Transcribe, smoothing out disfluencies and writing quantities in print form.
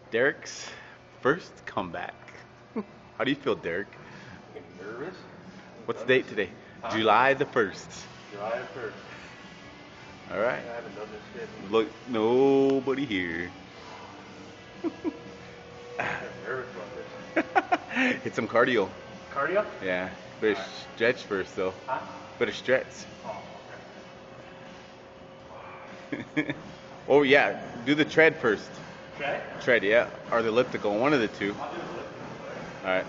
Derrick's first comeback. How do you feel, Derrick? Getting nervous. What's the date today? July the 1st. July 1st. All right. I haven't done this yet. Look, nobody here. I'm nervous about this. Hit some cardio. Cardio? Yeah. Better stretch first, though. Huh? Better stretch. Oh, Oh, yeah. Do the tread first. okay. Tread, yeah. Or the elliptical. One of the two. I'll do the lifting. All right.